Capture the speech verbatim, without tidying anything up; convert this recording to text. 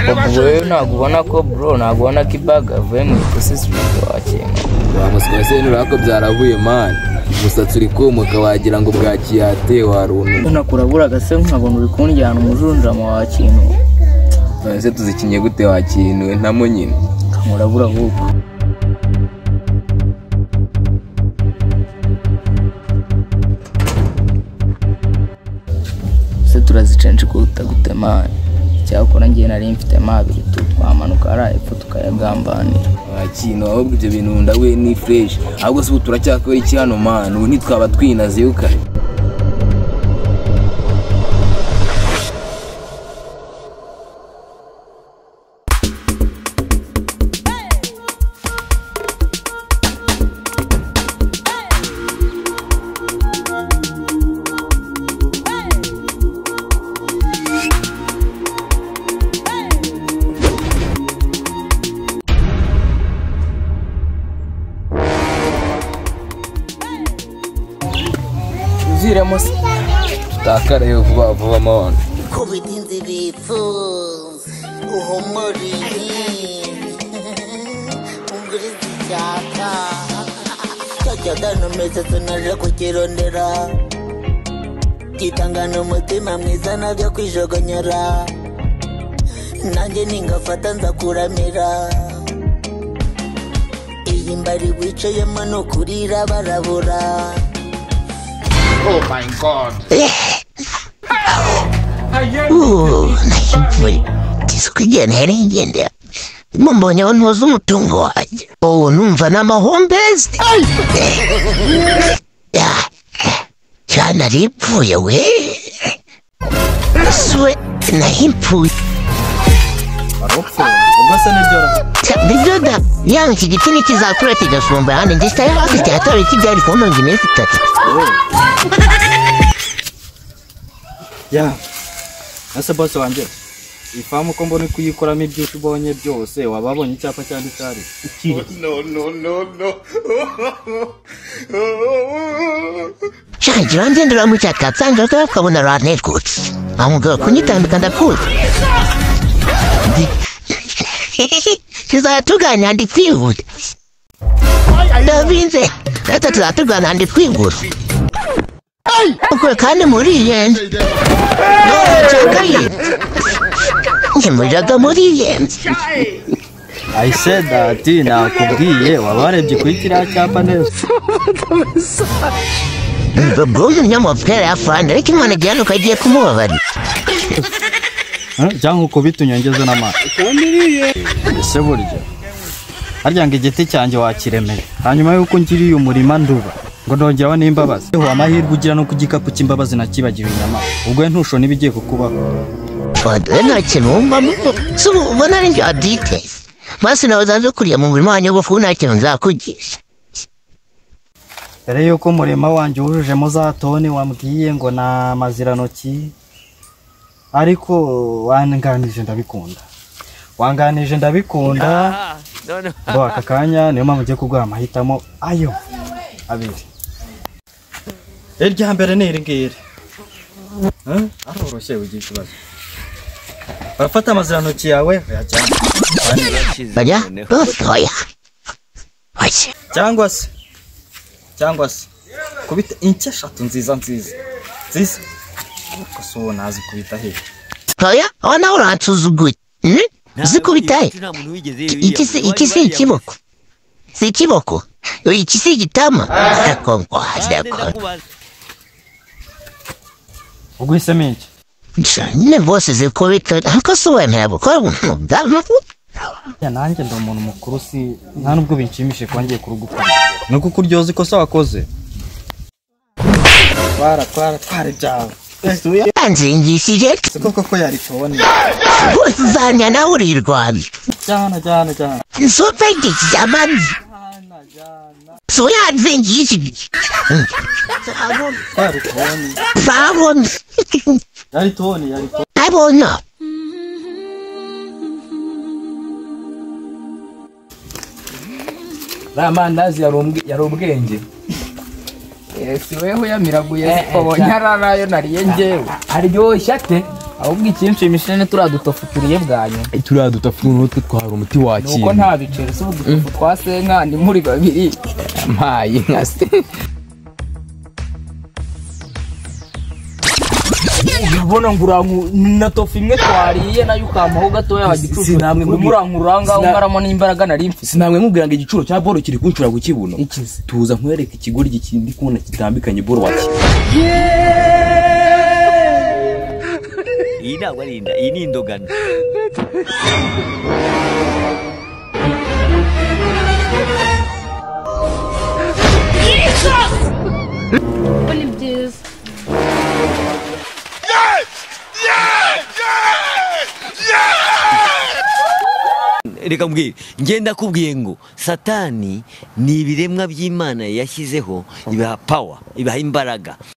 Wewe nagubona ko bro nagubona kibaga avuye mu ikosi wakintu bamuswa se nurako byaravuye man umusatsi uri komoka wagira ngo bwakiyate waruntu nakurabura gase nkabona uri kunjyana umujunja mu wakintu ese tuzikinye gute wakintu ntamo nyine kamurabura vuko se turazicenje ko utagutema cyakora ngiye nari mfite mabiri twamanuka ara epfo tukayagambanira wakintu ahubwo ibyo bintu ndawe ni fresh ahubwo se turacyakora iki hano man ubu nitwaba twinaze yuka ziremos tutakare vuba vuba mabana kubidinzi bipfuz uhomori ungurizi cyapa cyajyana meze tunaje kukirondera gitangana umutima mwiza nabyo kwijogonyera nanjye ningafata nza kuramira iyi mbari wicayemo no kurira barabura. Oh my God! Ooh, nahimpuri. Tisukigene herengende. Mumbonye ntuzo umutungo waje. Oh, numva n'amahombezi. Ya. Cyana ripfuye we. Swe nahimpuri. Arokse, ubase nijoro. Bijoda, yang kigiti nikizakura kigasumba handi ndista hafi cyatore kibyari kono ngine fitati. Ya. Asa boss wanje. Ifamu ko mbone kuyikoramo ibyo ubonye byose wababonye icyapa cyandi cyari. No no no no. Shanje wanje ndura mu cyaka tsanga ko kabona ra network. Amuga kunyitambika ndakuza. Tuzatugana ndi kwihuta. Ndavinze. Ata tuzatugana ndi kwihuta. Uko kandi muri yende. No, chakaye. Ngemuraga muri yende. I said that na kubwiye wabarebye kwikira cyapa neza. Babonye nyamopera afana ariko imana gyano kagiye kumubabari. Jangu uko bitunyongeza n'ama. Kamiriye. Ese burya. Harya ngo igiti cyanjye wakiremeye. Hanyuma yuko ngiriye umurima nduba. Ngo ndongeraho n'imbabazi. Ho amahirwe ugira no kugikapu cy'imbabazi nakibagira inyama. Ubwo ntusho nibigiye kukubaho. Fadwe nta kintu wumva muko. So ubona ari njya details. Basi nawe zanze kuriya mu murima wanyu gofu nta kintu nzakugisha. Dore yuko umurima wanjye wujujemo za toni wambwiye ngo na maziranoki. Ariko wanganije ndabikunda. Wanganije ndabikunda. Bo akakanya niyo mpamvu ugiye kuguha amahitamo ayo abiri. Irya mbere ni iri ngiri. Eh? Aroroshye ugiye kibazo. Barafata amaziranoki yawe yajyana. Bajya? Oya. Waje. Cyangwa se cyangwa se kubita ince eshatu nziza nziza. Nziza. Koso nazi kubita he. Oya, ona urantuzuguye. Hmm? Zikubita he. Ikisi ikisi ikiboko. Si ikiboko. Ikisi igitama. Kongo hasako. Ugwise menshi. Ne bose zikubita. Akaso wemera ko ndamafu. Ya nanjye ndo umuntu mukuru si nta nubwo binshimishe kwangiye kurugukora. No kukuryoza ikosa wakoze. Twara twara twara byawe. Esuya anzingishije siko koko yari tubone. Uzanya na urirwani. Jana jana jana. Sopenge jamani. Jana jana. So yanzingishije. Twari tubone. Babon. Yari tubone yari tubone. Abona. Ramandazi yarubwenge. Esi wewe yamiraguye ko bonyararayo nariye ngewe. Aryoshya ate? ahubwo ikinshimishije ne turadutofu turiye bwanyu turadutofu n'utwe twari umuti wakira nuko nta biceri se udutofu twasenka ni muri babiri mpaye nka se ubona nguranku na tofu imwe twariye nayo ukampaho gatoya wagicucu namwe murankuranga ungaramo n'imbaraga nari mfite sinamwe mubwira ngo igicuro cya boro kiri kuncura ku kibuno ikize tuza nkwereka ikigori gikindi kubona kitambikanye boro waki iyi ntabwo ari inda iyi ni indogano ni byiza reka mbwira ngenda kubwiye ngo satani ni ibiremwa by'Imana yashyizeho ibaha power ibaha imbaraga